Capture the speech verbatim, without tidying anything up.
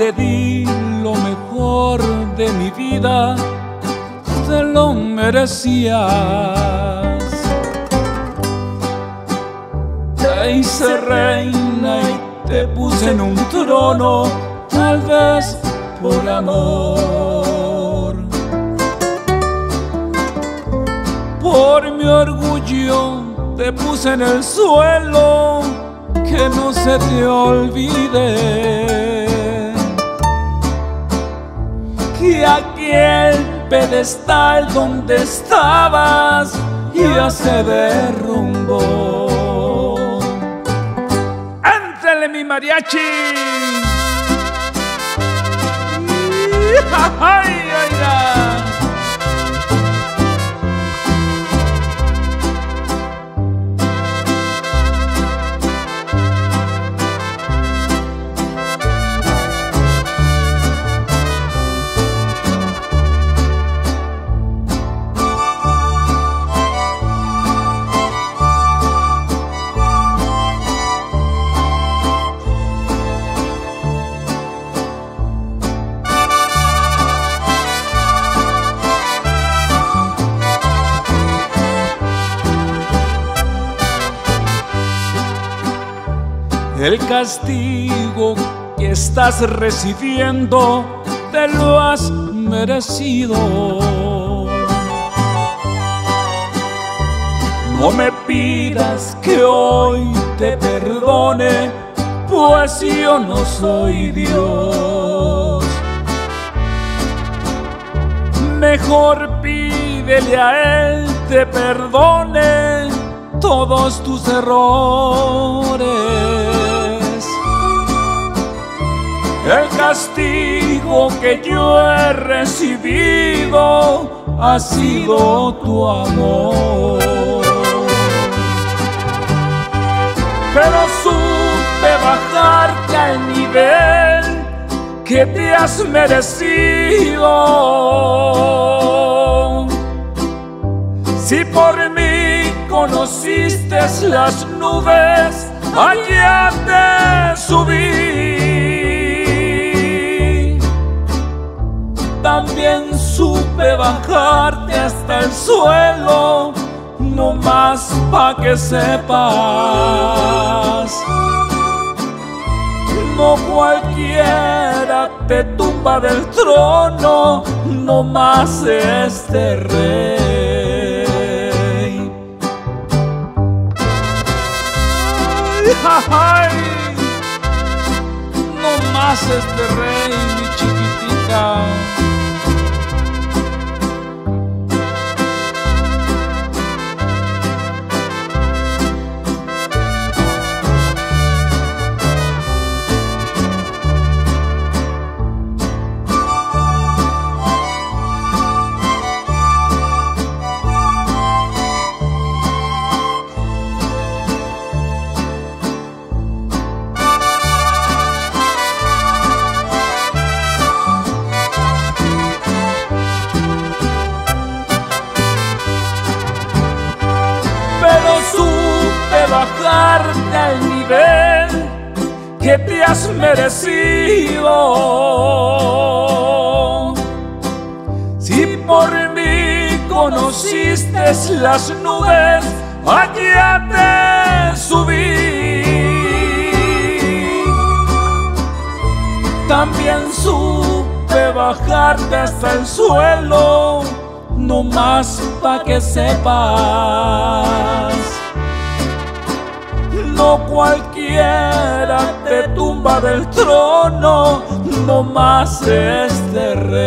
te di lo mejor de mi vida, te lo merecías. Te hice reina y te puse en un trono, tal vez por amor. Por mi orgullo te puse en el suelo, que no se te olvide que aquel pedestal donde estabas ya se derrumbó. ¡Ándale, mi mariachi! ¡Ay, oiga! El castigo que estás recibiendo te lo has merecido. No me pidas que hoy te perdone, pues yo no soy Dios. Mejor pídele a Él te perdone todos tus errores. El castigo que yo he recibido ha sido tu amor. Pero supe bajarte al nivel que te has merecido. Si por mí conociste las nubes, allá te subí. También supe bajarte hasta el suelo, no más pa' que sepas. No cualquiera te tumba del trono, no más este rey. Ay, no más este rey, mi chiquitita. Bajarte al nivel que te has merecido. Si por mí conociste las nubes, allá te subí. También supe bajarte hasta el suelo, no más pa' que sepas. No cualquiera te tumba del trono, no más este rey.